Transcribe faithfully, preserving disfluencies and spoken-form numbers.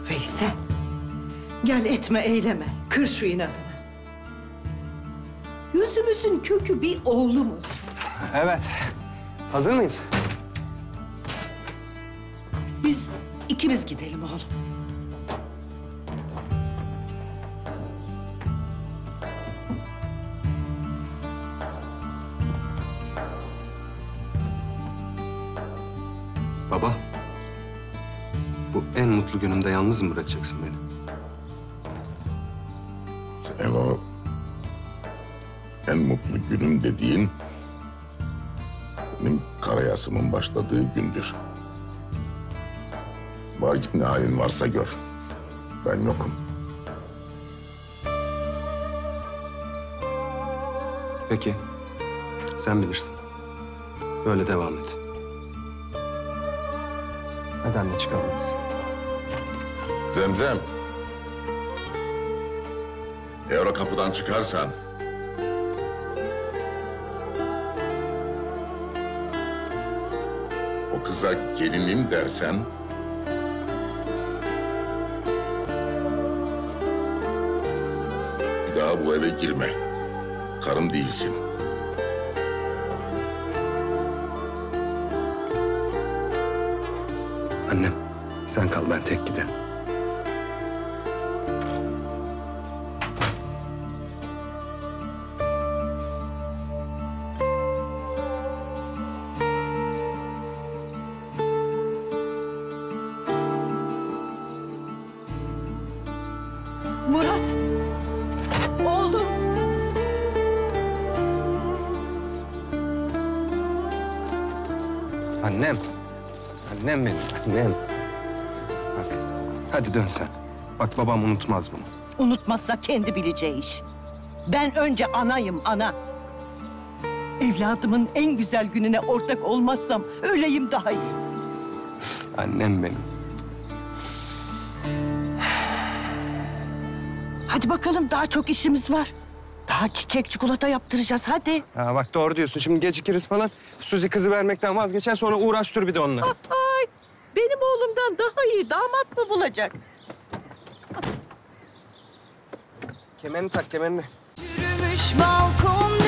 Veysel, gel etme eyleme, kır şu inadını. Yüzümüzün kökü bir oğlumuz. Evet. Hazır mıyız? Biz ikimiz gidelim oğlum. Baba. Bu en mutlu günümde yalnız mı bırakacaksın beni? Senin o en mutlu günüm dediğin benim karayasımın başladığı gündür. Var git ne halin varsa gör. Ben yokum. Peki. Sen bilirsin. Böyle devam et. Hadi anne çıkalım biz. Zemzem. Eğer o kapıdan çıkarsan... o kıza gelinim dersen... bir daha bu eve girme. Karım değilsin. Annem, sen kal, ben tek giderim. Murat, oğlum. Annem. Annem benim, annem. Bak, hadi dön sen. Bak babam unutmaz bunu. Unutmazsa kendi bileceği iş. Ben önce anayım, ana. Evladımın en güzel gününe ortak olmazsam öleyim daha iyi. Annem benim. Hadi bakalım, daha çok işimiz var. Daha çiçek çikolata yaptıracağız, hadi. Ha bak doğru diyorsun. Şimdi gecikiriz falan. Suzi kızı vermekten vazgeçer, sonra uğraş dur bir de onunla. Ay, benim oğlumdan daha iyi damat mı bulacak? Kemerini tak, kemerini. Yürümüş balkon